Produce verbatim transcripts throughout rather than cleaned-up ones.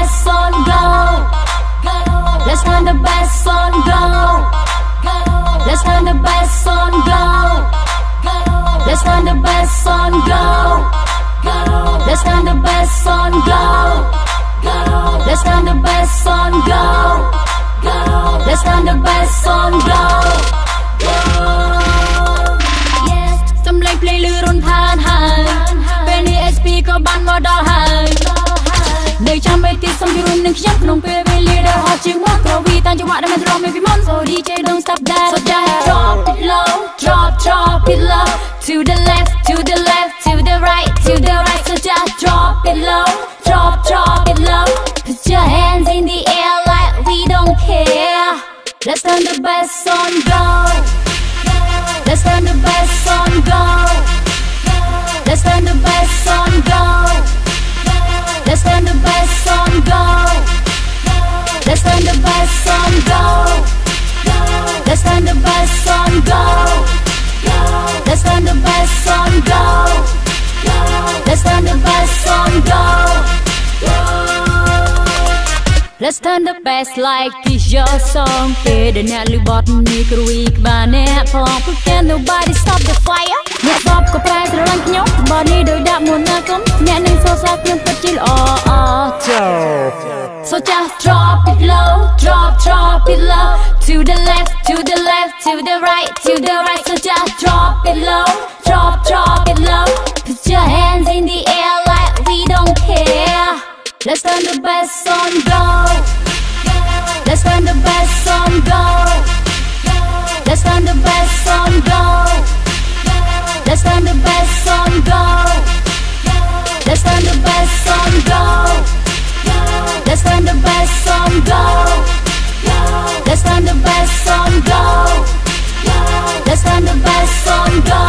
best on go. Let's turn the best on go. Let's turn the best on go. Let's turn the best on go. Let's turn the best on go. Let's turn the best on go. Let's turn the best on go. Yes, some like play little pan high. Penny S P có ban mơ đỏ high. Nơi cha mê tiết xong thì room nâng nhấp nông bê bê leader hot chừng mất cầu vì tan cho bạn đã mệt rồi maybe months. So D J don't stop that. So just drop it low, drop, drop it low. To the left, to the left, to the right, to the right. So just drop it low, drop, drop it low. Put your hands in the air like we don't care. Let's turn the best on go. Let's turn the best on go. Let's turn the best on go. Let's turn the best on go. Let's turn the best on go. Let's turn the best on go. Let's turn the best on go. Let's turn the best on go. Let's turn the best like it's your song. Kdey nè lưu bọt ní cứ weak bà nè phong. Put can nobody stop the fire. Nè stop có phải srolanh nhóc. Bà ní đôi đạp muốn nè cũng. Nè nâng so sắc nhưng phát chỉ oh oh. So just drop it low, drop, drop it low. To the left, to the left, to the right, to the right. So just drop it low, drop, drop it low. Put your hands in the air like we don't care. Let's turn the best on go. Let's turn the best on go. Let's turn the best on go. Let's turn the best on go. Let's turn the best on go. Let's turn the best on go. Let's turn the best on go. Let's turn the best on go.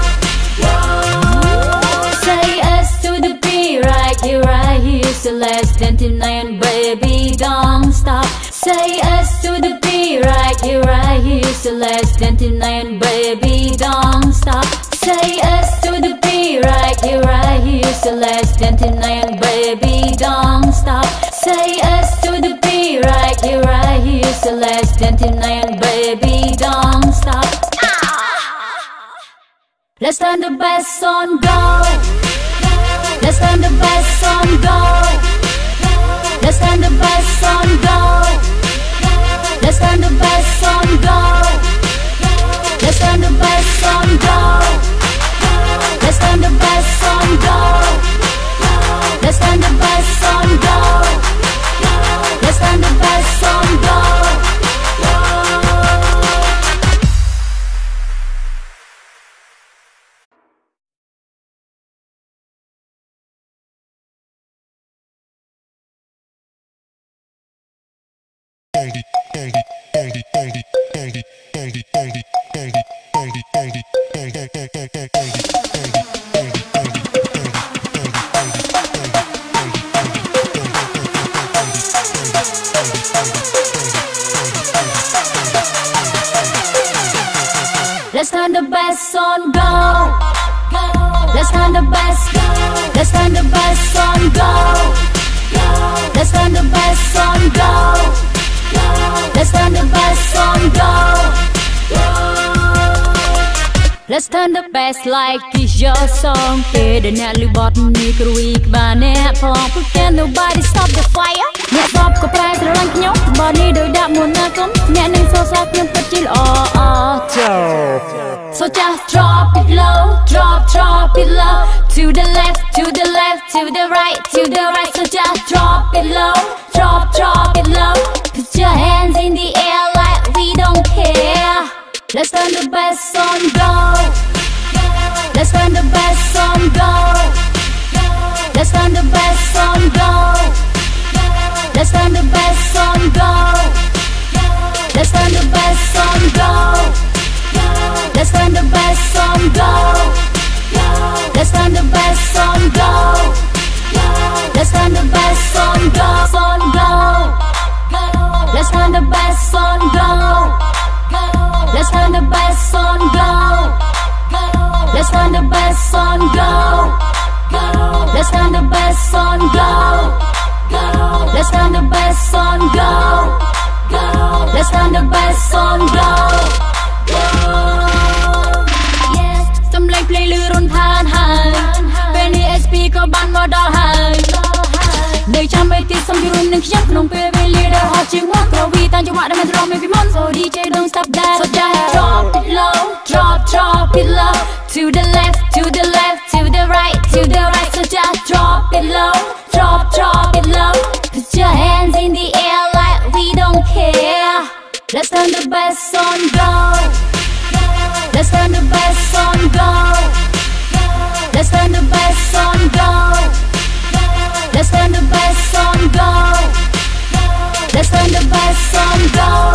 Say S to the B right here, right here. So less than tonight, baby, don't stop. Say S to the B right here, right here. So less than tonight, baby, don't stop. Say S to the B right here, right here. So less than tonight, baby, don't stop. Say S to the B right here, right here. So less than tonight, baby, don't stop. Let's turn the best on go. Let's turn the best on go. Let's turn the best on go. Let's turn the best on go. Let's turn the best on go. Let's turn the best on go. Let's turn the best on go. Let's turn the best on go. Let's turn the best on go. Let's turn the best. Let's turn the best on go. Let's turn the best on go. Let's turn the best on go. Let's turn the best like it's your song. Kdey nè lưu bọt ní cứ weak bà nè phong. Put can nobody stop the fire. Nè stop có phải srolanh nhóc. Bà ní đôi đạp muốn nè cũng. Nè nâng so sắc nhưng phát chỉ oh oh. So just drop it low, drop, drop it low. To the left, to the left, to the right, to the right. So just drop it low, drop, drop it low. Put your hands in the air like we don't care. Let's turn the best on go. Let's turn the best on go. Let's turn the best on go. Let's turn the best on go. Let's turn the best on go. Let's turn the best on go. Let's turn the best on go. Let's turn the best on go. On go. Let's turn the best on go. Let's turn the best on go. 'Let's turn the best on go. Let's turn This song you run and jump, no baby leader, hot you walk, go we thank you what I'm drum maybe months. So D J don't stop that, so that drop it low, drop, drop it low. To the left, to the left, to the right, to the right. So just drop it low, drop, drop it low. Put your hands in the air like we don't care. Let's turn the bass on, go. Let's turn the bass on, go. Let's turn the bass on, go. Let's turn the bass on, go. Let's turn the bass on, go.